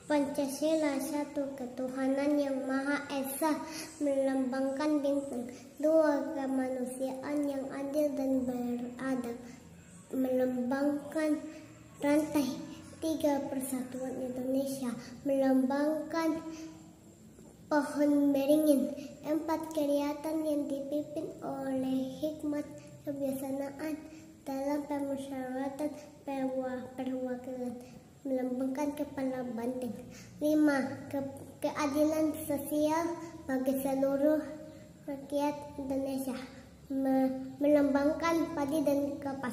Pancasila satu ketuhanan yang Maha Esa, melambangkan bintang. Dua kemanusiaan yang adil dan beradab, melambangkan rantai. Tiga persatuan Indonesia, melambangkan pohon beringin. Empat keriatan yang dipimpin oleh hikmat kebijaksanaan dalam permusyawaratan perwakilan, melambangkan kepala banteng. 5. Keadilan sosial bagi seluruh rakyat Indonesia, melambangkan padi dan kapas.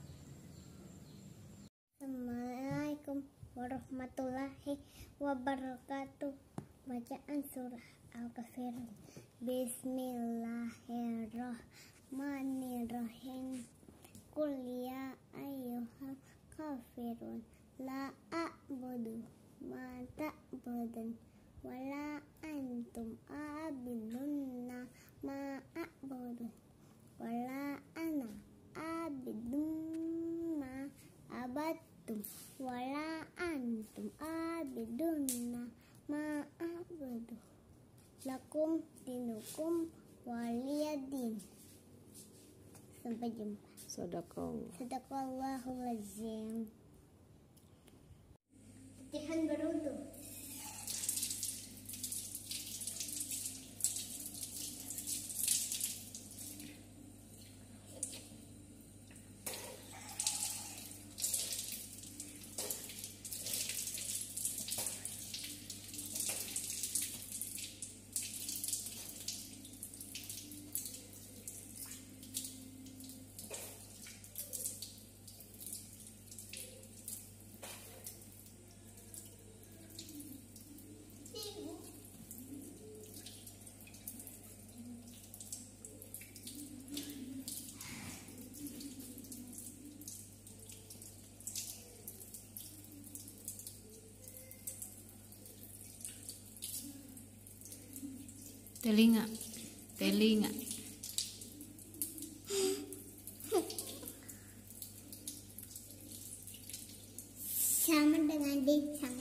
Assalamualaikum warahmatullahi wabarakatuh. Bacaan surah Al-Kafirun. Bismillahirrahmanirrahim. Qul ya ayyuhal kafirun la a'budu ma ta'budun wala antum a'bidunna ma a'budu wala ana a'bidun ma abadtum wala antum a'bidunna ma a'budu lakum dinukum waliyadin. Sampai jumpa. Sadaqallahul azim. Latihan berwudu. Telinga. Sama dengan di